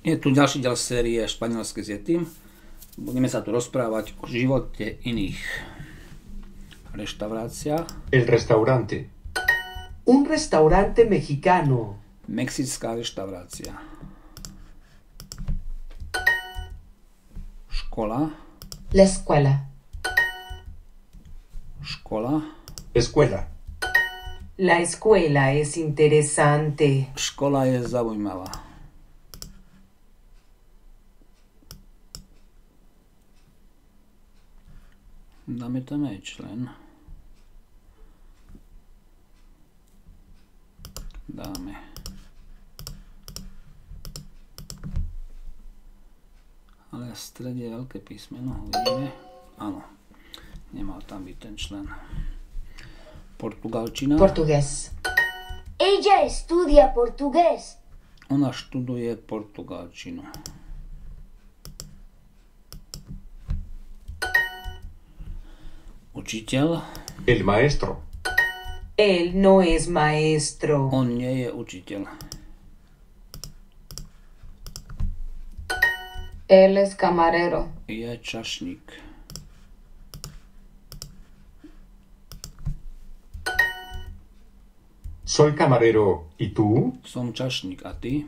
Je tu ďalší diel série Španielské s Yetim. Budeme sa tu rozprávať o živote iných. Reštaurácia. El restaurante. Un restaurante mexicano. Mexická reštaurácia. Škola. La escuela. Škola. Escuela. La escuela es interesante. Škola je zaujímavá. Dáme tam aj člen. Dáme. Ale v strede je veľké písmeno, uvidíme. Áno, nemal tam byť ten člen. Portugalčina. Portugués. Ella estudia portugués. Ona študuje portugalčinu. Učiteľ. El maestro. Él no es maestro. On nie je učiteľ. Él es camarero. Je čašník. Soy camarero. ¿Y tú? Som čašník. A ty?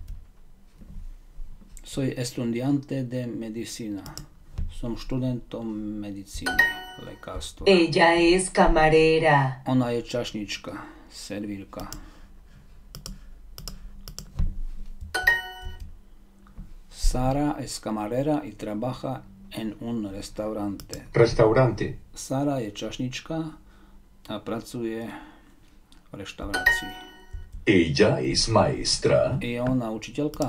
Soy estudiante de medicina. Som študentom medicíny, lekárstva. Ella es camarera. Ona je čašnička, servírka. Sara es camarera y trabaja en un restaurante. Restaurante. Sara je čašnička a pracuje v reštaurácii. Ella es maestra. Je ona učiteľka?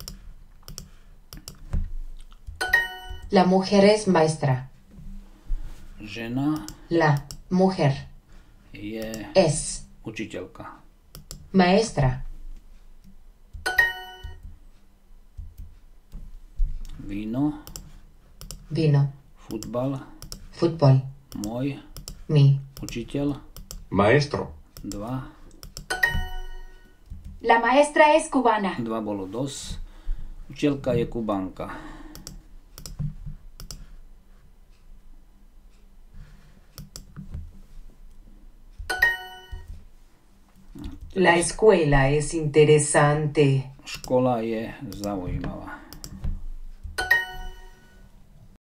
La mujer es maestra. Žena La mujer je es učiteľka. maestra. Víno, Vino. futbal, Fútbol. môj Mi. učiteľ, Maestro. 2. La maestra es cubana. 2 bolo dosť. Učiteľka je Kubánka. La escuela es interesante. Škola je zaujímavá.